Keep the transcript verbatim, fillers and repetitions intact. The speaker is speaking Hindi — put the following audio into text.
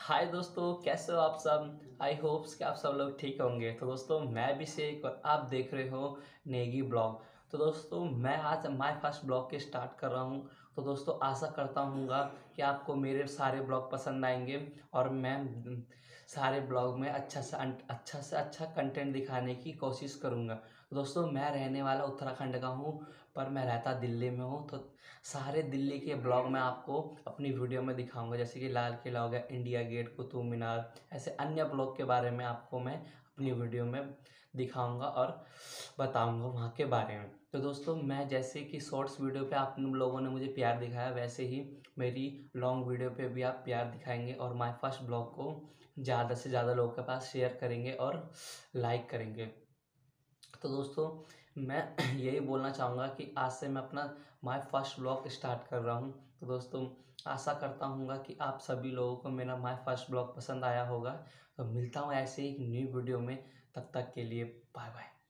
हाय दोस्तों, कैसे हो आप सब। आई होप्स कि आप सब लोग ठीक होंगे। तो दोस्तों मैं भी शेख और आप देख रहे हो नेगी ब्लॉग। तो दोस्तों मैं आज माय फर्स्ट ब्लॉग के स्टार्ट कर रहा हूँ। तो दोस्तों आशा करता हूँगा कि आपको मेरे सारे ब्लॉग पसंद आएंगे और मैं सारे ब्लॉग में अच्छा से अच्छा से अच्छा कंटेंट दिखाने की कोशिश करूँगा। तो दोस्तों मैं रहने वाला उत्तराखंड का हूँ, पर मैं रहता दिल्ली में हूँ। तो सारे दिल्ली के ब्लॉग मैं आपको अपनी वीडियो में दिखाऊंगा, जैसे कि लाल किला हो गया, इंडिया गेट, कुतुब मीनार, ऐसे अन्य ब्लॉग के बारे में आपको मैं अपनी वीडियो में दिखाऊंगा और बताऊंगा वहाँ के बारे में। तो दोस्तों मैं जैसे कि शॉर्ट्स वीडियो पे आप लोगों ने मुझे प्यार दिखाया, वैसे ही मेरी लॉन्ग वीडियो पे भी आप प्यार दिखाएंगे और माय फर्स्ट ब्लॉग को ज़्यादा से ज़्यादा लोगों के पास शेयर करेंगे और लाइक करेंगे। तो दोस्तों मैं यही बोलना चाहूँगा कि आज से मैं अपना माय फर्स्ट ब्लॉग स्टार्ट कर रहा हूँ। तो दोस्तों आशा करता हूँगा कि आप सभी लोगों को मेरा माय फर्स्ट ब्लॉग पसंद आया होगा। तो मिलता हूँ ऐसे ही एक न्यू वीडियो में, तब तक के लिए बाय बाय।